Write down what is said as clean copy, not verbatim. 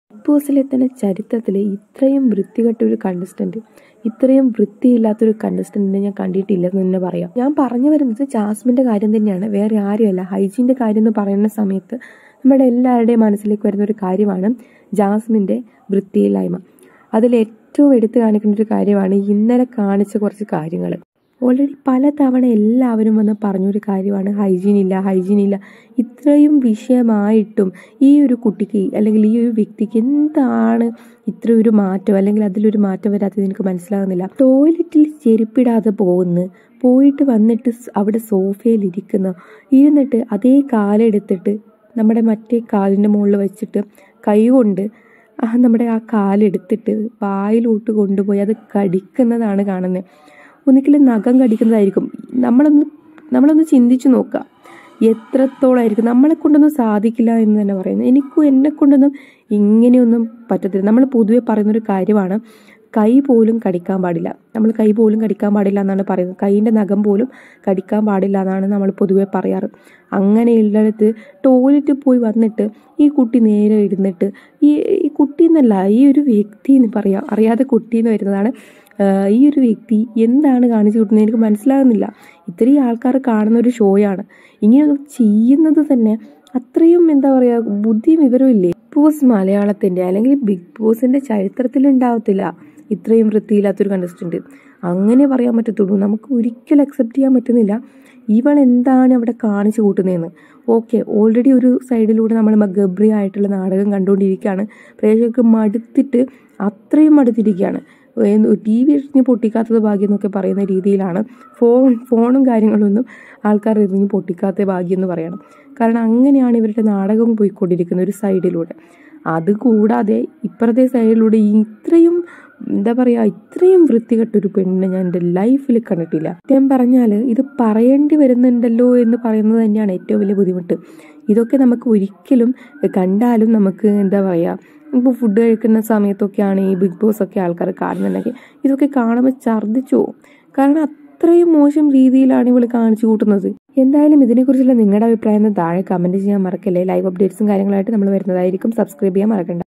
Big ബോസിലെ തന്നെ ചരിത്രത്തിൽ ഇത്രയും വൃത്തികെട്ടൊരു കണ്ടസ്റ്റന്റ്, ഇത്രയും വൃത്തിയില്ലാത്തൊരു കണ്ടസ്റ്റന്റിനെ ഞാൻ കണ്ടിട്ടില്ലെന്ന് തന്നെ പറയാം. ഞാൻ പറഞ്ഞു വരുന്നത് ജാസ്മിന്റെ കാര്യം തന്നെയാണ്, വേറെ ആരുമല്ല. ഹൈജീന്റെ കാര്യം എന്ന് പറയുന്ന സമയത്ത് നമ്മുടെ എല്ലാവരുടെയും മനസ്സിലേക്ക് വരുന്ന ഒരു കാര്യമാണ് ജാസ്മിന്റെ വൃത്തിയില്ലായ്മ. അതിൽ ഏറ്റവും എടുത്തു കാണിക്കുന്ന ഒരു കാര്യമാണ് ഇന്നലെ കാണിച്ച കുറച്ച് കാര്യങ്ങൾ. ഓൾറെഡി പലതവണ എല്ലാവരും വന്ന് പറഞ്ഞൊരു കാര്യമാണ് ഹൈജീൻ ഇല്ല. ഇത്രയും വിഷയമായിട്ടും ഈ ഒരു കുട്ടിക്ക് അല്ലെങ്കിൽ ഈ ഒരു വ്യക്തിക്ക് എന്താണ് ഇത്ര ഒരു മാറ്റം, അല്ലെങ്കിൽ അതിലൊരു മാറ്റം വരാത്തത് എനിക്ക് മനസ്സിലാകുന്നില്ല. ടോയ്ലറ്റിൽ ചെരുപ്പിടാതെ പോയിട്ട് വന്നിട്ട് അവിടെ സോഫയിൽ ഇരുന്നിട്ട് അതേ കാലെടുത്തിട്ട് നമ്മുടെ മറ്റേ കാലിൻ്റെ മുകളിൽ വെച്ചിട്ട് കൈ കൊണ്ട് നമ്മുടെ ആ കാലെടുത്തിട്ട് വായിലോട്ട് കൊണ്ടുപോയി അത് കടിക്കുന്നതാണ് കാണുന്നത്. ഒന്നിക്കലും നഖം കടിക്കുന്നതായിരിക്കും. നമ്മളൊന്ന് ചിന്തിച്ചു നോക്കുക, എത്രത്തോളമായിരിക്കും. നമ്മളെ കൊണ്ടൊന്നും സാധിക്കില്ല എന്ന് തന്നെ പറയുന്നത്. എന്നെ കൊണ്ടൊന്നും ഇങ്ങനെയൊന്നും പറ്റത്തില്ല. നമ്മൾ പൊതുവെ പറയുന്നൊരു കാര്യമാണ് കൈ പോലും കടിക്കാൻ പാടില്ല. നമ്മൾ കൈ പോലും കടിക്കാൻ പാടില്ല എന്നാണ് പറയുന്നത്. കൈയിൻ്റെ നഖം പോലും കടിക്കാൻ പാടില്ല എന്നാണ് നമ്മൾ പൊതുവെ പറയാറ്. അങ്ങനെയുള്ളിടത്ത് ടോയ്ലറ്റിൽ പോയി വന്നിട്ട് ഈ കുട്ടി നേരെ ഇരുന്നിട്ട് ഈ കുട്ടി എന്നല്ല, ഈ ഒരു വ്യക്തി എന്ന് പറയാം, അറിയാതെ കുട്ടി എന്ന് വരുന്നതാണ്. ഈ ഒരു വ്യക്തി എന്താണ് കാണിച്ചു കൂട്ടുന്നത് എനിക്ക് മനസ്സിലാകുന്നില്ല. ഇത്രയും ആൾക്കാർ കാണുന്ന ഒരു ഷോയാണ്. ഇങ്ങനെയൊന്നും ചെയ്യുന്നത് തന്നെ അത്രയും എന്താ പറയുക, ബുദ്ധിയും വിവരവും ഇല്ലേ. ബിഗ് ബോസ് മലയാളത്തിൻ്റെ അല്ലെങ്കിൽ ബിഗ് ബോസിൻ്റെ ചരിത്രത്തിലുണ്ടാവത്തില്ല ഇത്രയും വൃത്തിയില്ലാത്തൊരു കണ്ടസ്റ്റന്റ്. അങ്ങനെ പറയാൻ പറ്റത്തുള്ളൂ. നമുക്ക് ഒരിക്കലും അക്സെപ്റ്റ് ചെയ്യാൻ പറ്റുന്നില്ല ഇവൾ എന്താണ് അവിടെ കാണിച്ചു കൂട്ടുന്നതെന്ന്. ഓക്കെ, ഓൾറെഡി ഒരു സൈഡിലൂടെ നമ്മൾ ഗബ്രി ആയിട്ടുള്ള നാടകം കണ്ടുകൊണ്ടിരിക്കുകയാണ്. പ്രേക്ഷകർക്ക് അത്രയും മടുത്തിരിക്കുകയാണ്. TV എറിഞ്ഞ് പൊട്ടിക്കാത്തത് ഭാഗ്യം എന്നൊക്കെ പറയുന്ന രീതിയിലാണ് ഫോണും കാര്യങ്ങളൊന്നും ആൾക്കാർ എറിഞ്ഞ് പൊട്ടിക്കാത്ത ഭാഗ്യം എന്ന് പറയണം. കാരണം അങ്ങനെയാണ് ഇവരുടെ നാടകം പോയിക്കൊണ്ടിരിക്കുന്ന ഒരു സൈഡിലൂടെ. അതുകൂടാതെ ഇപ്പുറത്തെ സൈഡിലൂടെ ഇത്രയും എന്താ പറയുക, ഇത്രയും വൃത്തികെട്ടൊരു പെണ്ണിനെ ഞാൻ എൻ്റെ ലൈഫിൽ കണ്ടിട്ടില്ല. ഞാൻ പറഞ്ഞാൽ ഇത് പറയേണ്ടി വരുന്നുണ്ടല്ലോ എന്ന് പറയുന്നത് തന്നെയാണ് ഏറ്റവും വലിയ ബുദ്ധിമുട്ട്. ഇതൊക്കെ നമുക്ക് ഒരിക്കലും കണ്ടാലും നമുക്ക് എന്താ പറയുക, ഇപ്പോൾ ഫുഡ് കഴിക്കുന്ന സമയത്തൊക്കെയാണ് ഈ ബിഗ് ബോസ് ഒക്കെ ആൾക്കാർ കാണുന്നുണ്ടെങ്കിൽ ഇതൊക്കെ കാണുമ്പോൾ ഛർദ്ദിച്ചു പോകും. കാരണം അത്രയും മോശം രീതിയിലാണ് ഇവൾ കാണിച്ചു കൂട്ടുന്നത്. എന്തായാലും ഇതിനെക്കുറിച്ചുള്ള നിങ്ങളുടെ അഭിപ്രായം താഴെ കമൻറ്റ് ചെയ്യാൻ മറക്കല്ലേ. ലൈവ് അപ്ഡേറ്റ്സും കാര്യങ്ങളായിട്ട് നമ്മൾ വരുന്നതായിരിക്കും. സബ്സ്ക്രൈബ് ചെയ്യാൻ മറക്കണ്ട.